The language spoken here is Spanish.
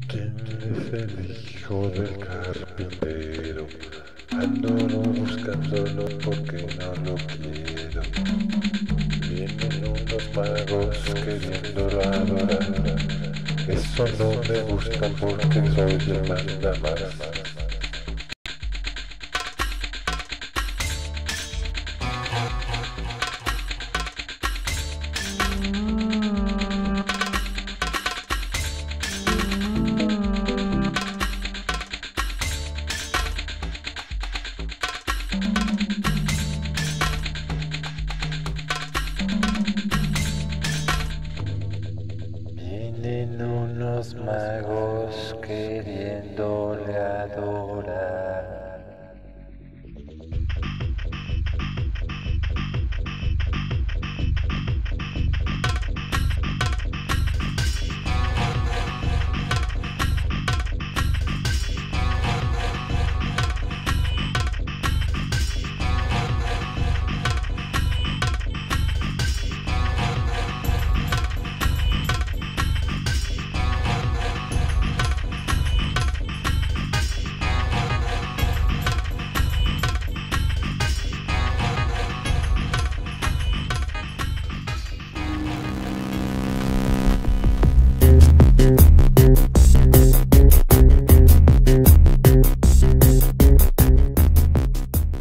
¿Quién es el hijo del carpintero? Ando buscándolo porque no lo quiero. Vienen unos magos queriéndolo adorar. Eso no me gusta porque soy el mandamás. Vienen unos magos queriéndole adorar.